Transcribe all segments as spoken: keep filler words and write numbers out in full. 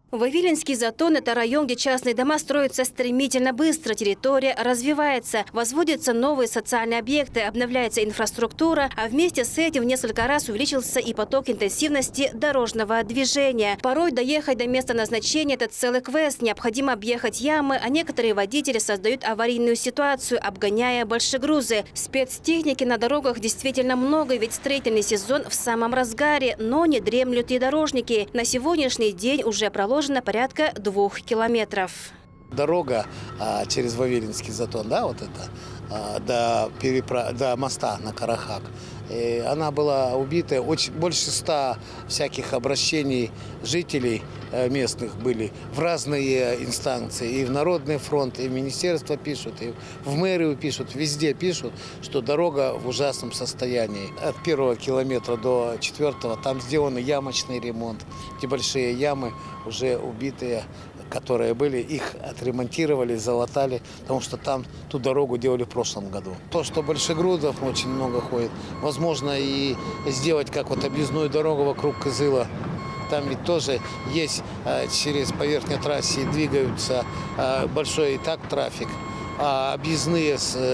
Вавилинский затон – это район, где частные дома строятся стремительно быстро, территория развивается, возводятся новые социальные объекты, обновляется инфраструктура, а вместе с этим в несколько раз увеличился и поток интенсивности дорожного движения. Порой доехать до места назначения – это целый квест, необходимо объехать ямы, а некоторые водители создают аварийную ситуацию, обгоняя большегрузы. Спецтехники на дорогах действительно много, ведь строительный сезон в самом разгаре, но не дремлют и дорожники. На сегодняшний день уже проложено порядка двух километров. Дорога а, через Вавилинский затон, да, вот это, а, до, перепра... до моста на Карахак, и она была убита. Очень, больше ста всяких обращений жителей местных были в разные инстанции. И в Народный фронт, и в министерство пишут, и в мэрию пишут, везде пишут, что дорога в ужасном состоянии. От первого километра до четвертого там сделан ямочный ремонт. Эти большие ямы уже убитые, которые были, их отремонтировали, залатали, потому что там ту дорогу делали в прошлом году. То, что большегрузов очень много ходит, возможно и сделать как вот объездную дорогу вокруг Кызыла. Там ведь тоже есть, через по верхней трассе двигаются большой и так трафик, а объездные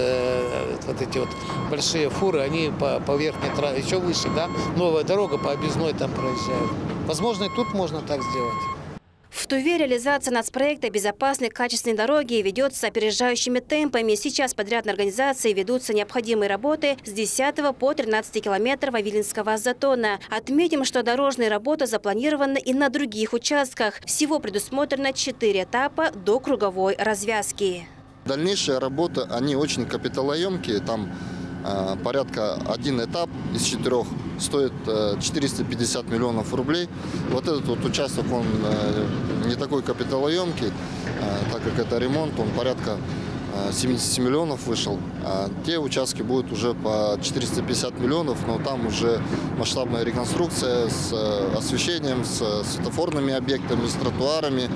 вот эти вот большие фуры, они по, по верхней трассе, еще выше, да, новая дорога по объездной там проезжает. Возможно, и тут можно так сделать. В Туве реализация нацпроекта «Безопасной качественной дороги» ведется опережающими темпами. Сейчас подрядные организации ведутся необходимые работы с десятого по тринадцатый километр Вавилинского затона. Отметим, что дорожные работы запланированы и на других участках. Всего предусмотрено четыре этапа до круговой развязки. Дальнейшие работы, они очень капиталоемкие. Там э, порядка один этап из четырех стоит э, четыреста пятьдесят миллионов рублей. Вот этот вот участок, он э, не такой капиталоемкий, э, так как это ремонт, он порядка э, семидесяти миллионов вышел. А те участки будут уже по четыреста пятьдесят миллионов, но там уже масштабная реконструкция с э, освещением, с э, светофорными объектами, с тротуарами,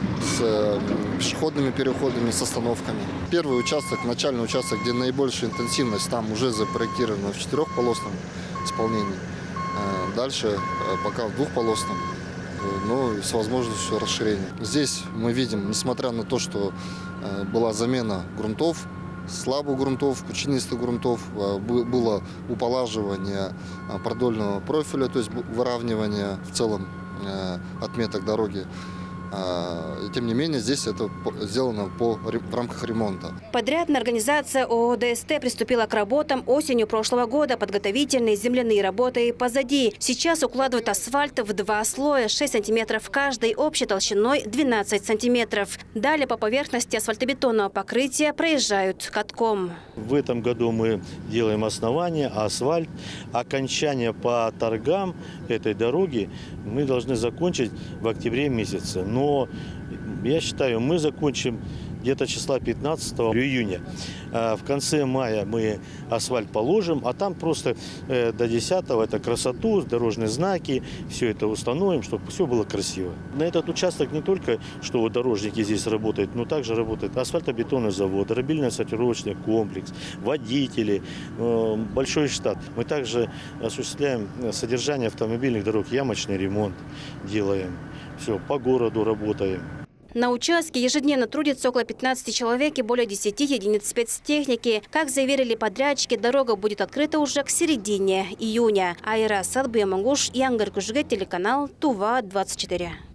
с пешеходными переходами, с остановками. Первый участок, начальный участок, где наибольшая интенсивность, там уже запроектировано в четырехполосном исполнении. Дальше пока в двухполосном, но с возможностью расширения. Здесь мы видим, несмотря на то, что была замена грунтов, слабых грунтов, пучинистых грунтов, было уполаживание продольного профиля, то есть выравнивание в целом отметок дороги. И, тем не менее, здесь это сделано по, в рамках ремонта. Подрядная организация ООО «ДСТ» приступила к работам осенью прошлого года. Подготовительные земляные работы позади. Сейчас укладывают асфальт в два слоя, шесть сантиметров каждый, общей толщиной двенадцать сантиметров. Далее по поверхности асфальтобетонного покрытия проезжают катком. В этом году мы делаем основание, асфальт. Окончание по торгам этой дороги мы должны закончить в октябре месяце. Но я считаю, мы закончим где-то числа пятнадцатого июня. В конце мая мы асфальт положим, а там просто до десятого это красоту, дорожные знаки, все это установим, чтобы все было красиво. На этот участок не только, что вот дорожники здесь работают, но также работает асфальтобетонный завод, рабильно-сортировочный комплекс, водители, большой штат. Мы также осуществляем содержание автомобильных дорог, ямочный ремонт делаем, все, по городу работаем. На участке ежедневно трудится около пятнадцати человек и более десяти единиц спецтехники. Как заверили подрядчики, дорога будет открыта уже к середине июня. Айра Садбия Мангуш, Янгар Кужге, телеканал Тува двадцать четыре.